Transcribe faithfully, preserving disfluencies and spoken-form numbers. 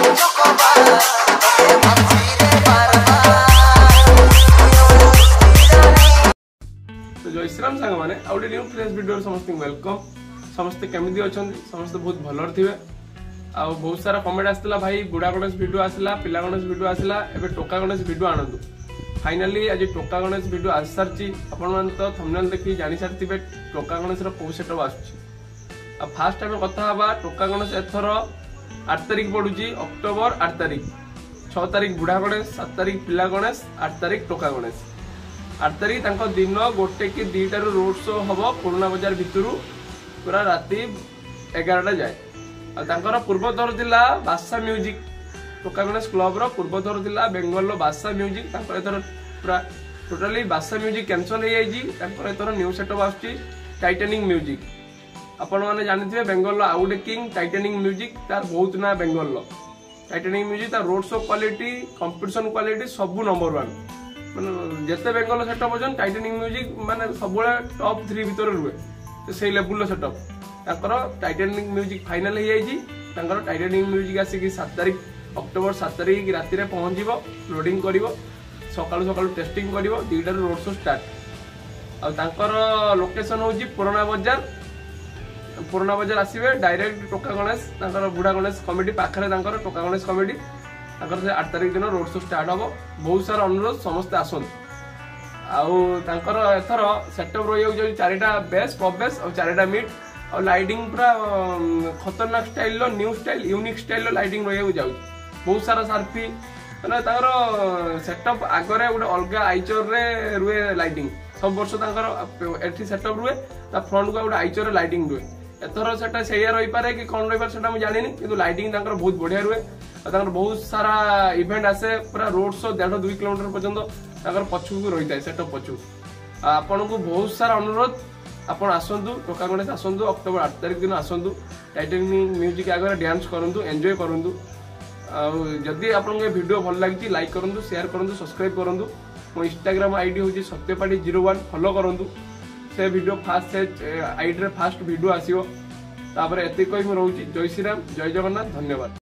जय श्रीराम सांग मैंने आउटे न्यू फ्रेश वीडियो समस्त वेलकम। समस्ते केमिति अछंती समस्त बहुत भलर थिबे। आ बहुत सारा कमेंट आसला भाई बुढ़ा गणेश वीडियो आसला पिला गणेश वीडियो आसला एबे टोका गणेश वीडियो आनंदु। फाइनली आज टोका गणेश वीडियो आस सारची आपण मान तो थंबनेल देखि जानि सारथिबे टोका गणेश रो को सेटअप आसुची। आ फास्ट टाइम कथा हबा टोका गणेश एथर आठ तारिख पडुची अक्टोबर आठ तारिख छह तारिख बुढ़ा गणेश सात तारिख पिला गणेश आठ तारिख टोका गणेश। आठ तारिख तांको दिन गोटे कि दुईटार रोड शो हम पुराना बजार भितर पूरा राति एगारटा जाए। और पूर्वथर थिला बासा म्यूजिक टोका गणेश क्लब रो पूर्वथर थिला बेंगल बासा म्यूजिक एथर पूरा टोटाली बासा म्यूजिक कैंसल हो जाए। एथर न्यू सेटअप आसुची टाइटेनिंग म्यूजिक। आपण मैंने जानी बेंगल आउ गोटे किंग टाइटेनिंग म्यूजिक तार बहुत ना बेंगल टाइटेनिंग म्यूजिक तार road show quality competition quality सबू नंबर वन माने जेते बेंगल सेटअप अछन टाइटेनिंग म्यूजिक माने सबले टॉप थ्री भीतर रुए तो सेई लेवल सेटअप ताकर टाइटेनिंग म्यूजिक फाइनल हो जाई। ताकर टाइटेनिंग म्यूजिक आसी कि सात तारिख अक्टोबर सात तारिख राति रे पहुंचीबो लोडिंग करिवो सकाळ सकाळ टेस्टिंग करिवो दुईटा रोड शो स्टार्ट। आ ताकर लोकेशन होची पुराना बाजार पुराना बाजार आसीबे डायरेक्ट टोका गणेश ताकर बुढ़ा गणेश कमिटी पाखरे ताकर टोका गणेश कमिटी ताकर से आठ तारिख दिन रोड शो स्टार्ट हम। बहुत सारा अनुरोध समस्ते आसन आउर एथर सेटअप रही चारिटा बेस पब बेस और चारिटा मिट और लाइटिंग पूरा खतरनाक style new style unique style lighting रही जाऊँ। बहुत सारा सार्फी मैंने सेटअप आगे गोटे अलग आइचर रे रुए लाइटिंग सब वर्ष एठी सेटअप रुए फ्रंट को गोटे आइचर लाइटिंग रुए। एथर से रही पारे कि कौन रही पारे मुझे जानी कि लाइटिंग बहुत बढ़िया रुए। बहुत सारा इवेंट आसे पूरा रोड शो देढ़ दुई किलोमीटर पर्यटन पछू रही है सेटअप पछू। आपन को बहुत सारा अनुरोध आपण आसतु टोका गणेश आसतु अक्टोबर आठ तारिख दिन आसतु टाइटेनिंग म्यूजिक आगे डांस करूँ एंजॉय करूँ। जदि आपन वीडियो भल लगी लाइक करूँ शेयर करूँ सब्सक्राइब करूँ। मो इंस्टाग्राम आईडी हूँ सत्यपाठी जीरो वन फॉलो करूँ से वीडियो फास्ट आईडी रे फास्ट वीडियो आसीबो। तापर एते कोई रोची जय श्रीराम जय जगन्नाथ धन्यवाद।